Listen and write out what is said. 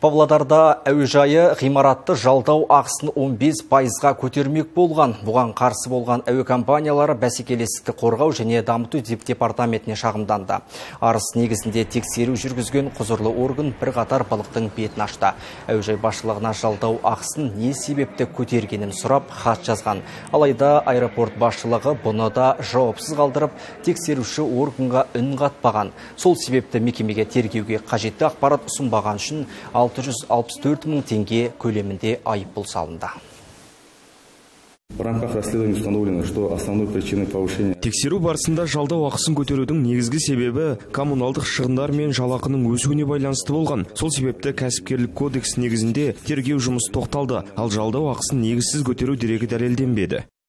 Павлодарда әуежайы ғимаратты жалдау ақысын 15%-ға көтермек болған. Бұған қарсы болған әуе компаниялары бәсекелестікті қорғау және дамыту департаментіне шағымданды. Арыз негізінде тексеру жүргізген құзырлы орган бірқатар балықтың бетін ашты. Әуежай басшылығына жалдау ақысын не себепті көтергенін сұрап хат жазған. Алайда аэропорт басшылығы бұны да жауапсыз қалдырып, тексеруші органға үн қатпаған. Сол себепті мекемеге тергеуге қажетті ақпарат ұсынбаған үшін 664 мың теңге көлемінде айыппұл салынды. В рамках расследования установлено, что основной причиной повышения тексеру барысында жалдау ақысын көтерудің негізгі себебі коммуналдық шығындар мен жалақының өсуіне байланысты болған. Сол себепті кәсіпкерлік кодекс негізінде тергеу жұмысы тоқталды, ал жалдау ақысын негізсіз көтеру дерегі дәлелденбеді.